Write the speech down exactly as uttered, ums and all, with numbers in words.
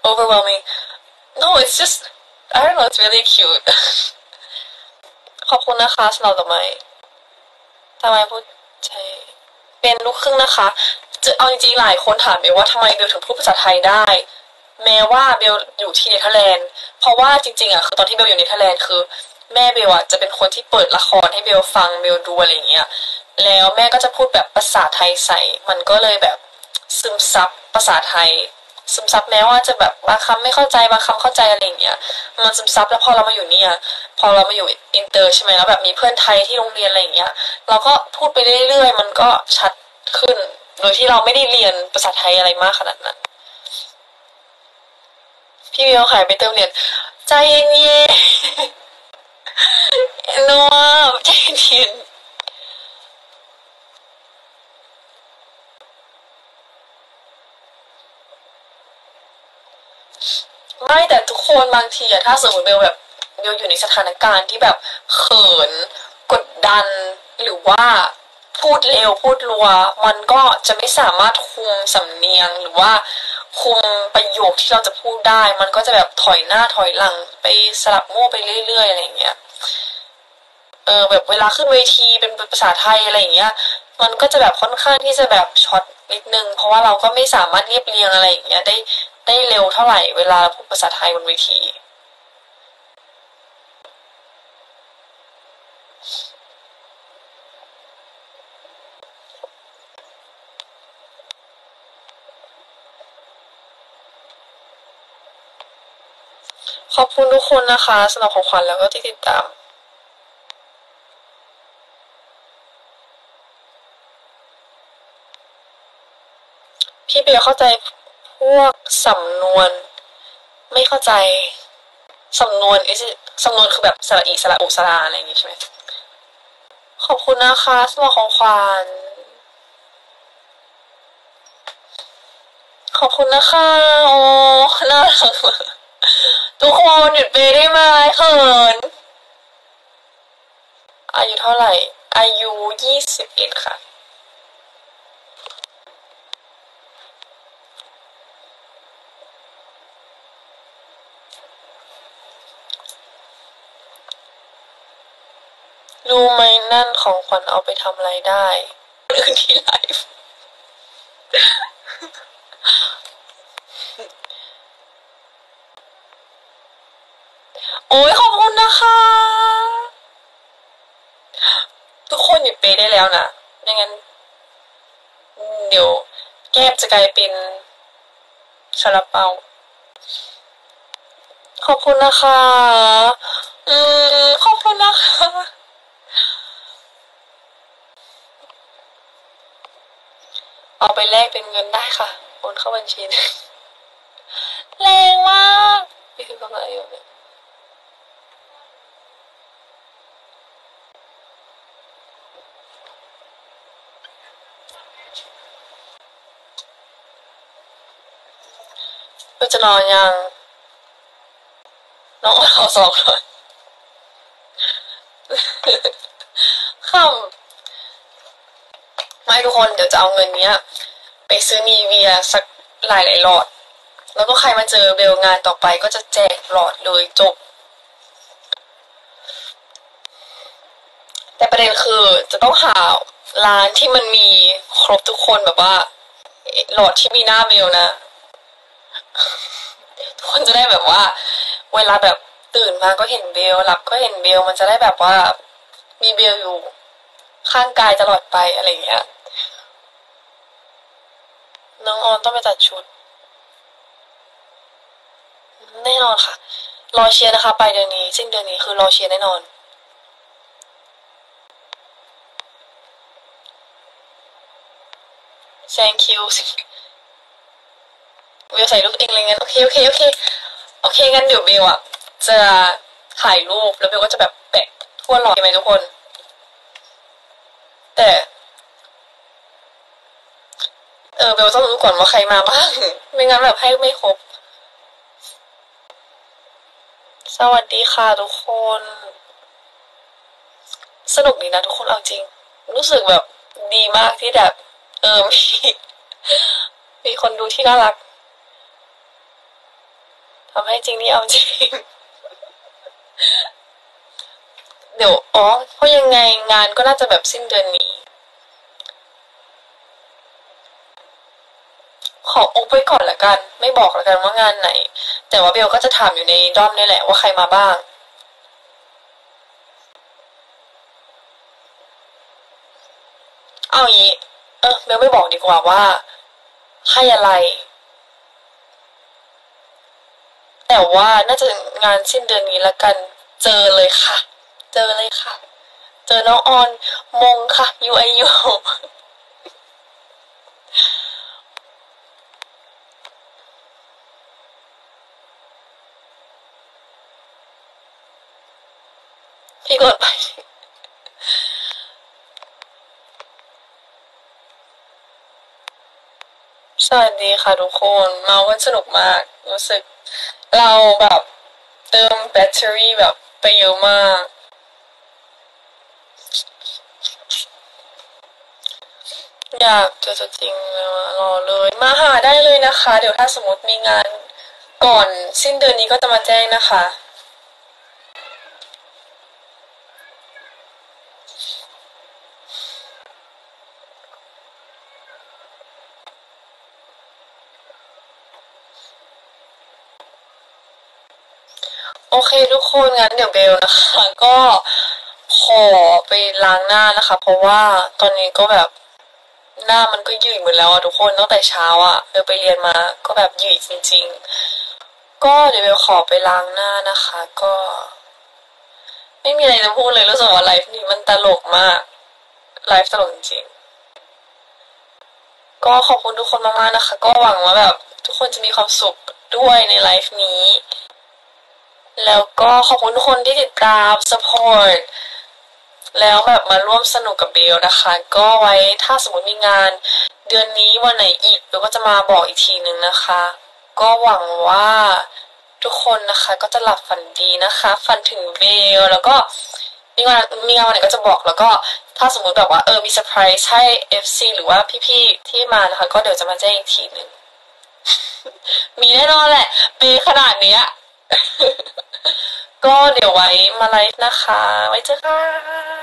overwhelming. No, it's just I don't know, it's really cute. ขอบคุณนะคะสำหรับดอกไม้ทำไมพูดใช่เป็นลูกครึ่งนะคะจะเอาจริงๆหลายคนถามเบลว่าทำไมเบลถึงพูดภาษาไทยได้แม้ว่าเบลอยู่ที่เนเธอร์แลนด์เพราะว่าจริงๆอ่ะคือตอนที่เบลอยู่เนเธอร์แลนด์คือแม่เบลอ่ะจะเป็นคนที่เปิดละครให้เบลฟังเบลดูอะไรอย่างเงี้ยแล้วแม่ก็จะพูดแบบภาษาไทยใส่มันก็เลยแบบซึมซับภาษาไทยซึมซับแม้ว่าจะแบบบางคำไม่เข้าใจบางคำเข้าใจอะไรอย่างเงี้ยมันซึมซับแล้วพอเรามาอยู่เนี่ยพอเรามาอยู่อินเตอร์ใช่ไหมแล้วแบบมีเพื่อนไทยที่โรงเรียนอะไรอย่างเงี้ยเราก็พูดไปเรื่อยๆมันก็ชัดขึ้นโดยที่เราไม่ได้เรียนภาษาไทยอะไรมากขนาดนั้นพี่เบลหายไปเติมเรียนใจเย็นๆนัวใจเย็นไม่แต่ทุกคนบางทีอะถ้าสมมติเบลแบบเบลอยู่ในสถานการณ์ที่แบบเขินกดดันหรือว่าพูดเร็วพูดรัวมันก็จะไม่สามารถคุมสำเนียงหรือว่าคุมประโยคที่เราจะพูดได้มันก็จะแบบถอยหน้าถอยหลังไปสลับมั่วไปเรื่อยๆอะไรอย่างเงี้ยเออแบบเวลาขึ้นเวทีเป็นภาษาไทยอะไรอย่างเงี้ยมันก็จะแบบค่อนข้างที่จะแบบช็อตนิดนึงเพราะว่าเราก็ไม่สามารถเรียบเรียงอะไรอย่างเงี้ยได้ได้เร็วเท่าไหร่เวลาพูดภาษาไทยบนเวทีขอบคุณทุกคนนะคะสำหรับของขวัญแล้วก็ที่ติดตามพี่เบียร์เข้าใจพวกสำนวนไม่เข้าใจสำนวนไอ้สำนวนคือแบบสระอีสระอุสระอะไรอย่างงี้ใช่ไหมขอบคุณนะคะสำหรับของขวัญขอบคุณนะคะโอ้น่ารักทุกคนหยุดเบได้ไหมเขินอายุเท่าไหร่อายุยี่สิบเอ็ดค่ะรู้ไหมนั่นของขวัญเอาไปทำอะไรได้เรื่องที่ไลฟ์โอ้ยขอบคุณนะคะทุกคนหยุดเปย์ได้แล้วนะไม่งั้นเดี๋ยวแก้มจะกลายเป็นซาลาเปาขอบคุณนะคะอืมขอบคุณนะคะเอาไปแลกเป็นเงินได้ค่ะโอนเข้าบัญชีแรงมากนี่คือกำไรอยู่เนี่ยก็จะนอนยังน้องเอาสองเลยค่ำไม่ทุกคนเดี๋ยวจะเอาเงินเนี้ยไปซื้อนีเวียสักหลายหลายหลอดแล้วก็ใครมาเจอเบลงานต่อไปก็จะแจกหลอดเลยจบแต่ประเด็นคือจะต้องหาร้านที่มันมีครบทุกคนแบบว่าหลอดที่มีหน้าเบลนะทุกคนจะได้แบบว่าเวลาแบบตื่นมาก็เห็นเบลหลับก็เห็นเบลมันจะได้แบบว่ามีเบลอยู่ข้างกายตลอดไปอะไรอย่างเงี้ยน้องออนต้องไปตัดชุดแน่นอนค่ะรอเชียร์นะคะไปเดือนนี้สิ้นเดือนนี้คือรอเชียร์แน่นอน thank you เบลใส่รูปเองเลยงั้นโอเคโอเคโอเคโอเคงั้นเดี๋ยวเบลอะจะถ่ายรูปแล้วเบลก็จะแบบแปะทั่วหลอดใช่ไหมทุกคนแต่เออเบลต้องรู้ก่อนว่าใครมาบ้างไม่งั้นแบบให้ไม่ครบสวัสดีค่ะทุกคนสนุกดีนะทุกคนเอาจริงรู้สึกแบบดีมากที่แบบเออมีมีคนดูที่น่ารักทำให้จริงนี่เอาจริงเดี๋ยวอ๋อเพราะยังไงงานก็น่าจะแบบสิ้นเดือนนี้ขออุบไว้ก่อนละกันไม่บอกละกันว่างานไหนแต่ว่าเบลก็จะถามอยู่ในด้อมนี่แหละว่าใครมาบ้างเอาอย่างนี้เออเบลไม่บอกดีกว่าว่าให้อะไรแต่ว่าน่าจะงานสิ้นเดือนนี้ละกันเจอเลยค่ะเจอเลยค่ะเจอน้องออนมงค่ะ ยู ไอ ยู พี่กดไปสวัสดีค่ะทุกคนเมากันสนุกมากรู้สึกเราแบบเติมแบตเตอรี่แบบไปเยอะมากอยากเจอตัวจริงเลยว่ะรอเลยมาหาได้เลยนะคะเดี๋ยวถ้าสมมติมีงานก่อนสิ้นเดือนนี้ก็จะมาแจ้งนะคะโอเคทุกคนงั้นเดี๋ยวเบลนะคะก็ขอไปล้างหน้านะคะเพราะว่าตอนนี้ก็แบบหน้ามันก็หยิ่ยหมดแล้วอะทุกคนตั้งแต่เช้าอะเบลไปเรียนมาก็แบบหยิ่ยจริงๆก็เดี๋ยวเบลขอไปล้างหน้านะคะก็ไม่มีอะไรจะพูดเลยรู้สึกว่าไลฟ์นี้มันตลกมากไลฟ์ตลกจริงๆก็ขอบคุณทุกคนมากๆนะคะก็หวังว่าแบบทุกคนจะมีความสุขด้วยในไลฟ์นี้แล้วก็ขอบคุณทุกคนที่ติดตาม support แล้วแบบมาร่วมสนุกกับเบลนะคะก็ไว้ถ้าสมมติมีงานเดือนนี้วันไหนอีกเบลก็จะมาบอกอีกทีหนึ่งนะคะก็หวังว่าทุกคนนะคะก็จะหลับฝันดีนะคะฝันถึงเบลแล้วก็มีงานมีงานวันไหนก็จะบอกแล้วก็ถ้าสมมติแบบว่าเออมีเซอร์ไพรส์ให้ เอฟ ซี หรือว่าพี่ๆที่มานะคะก็เดี๋ยวจะมาแจ้งอีกทีหนึ่งมีแน่นอนแหละเปขนาดเนี้ยก็เดี๋ยวไว้มาไลฟ์นะคะไว้เจอกัน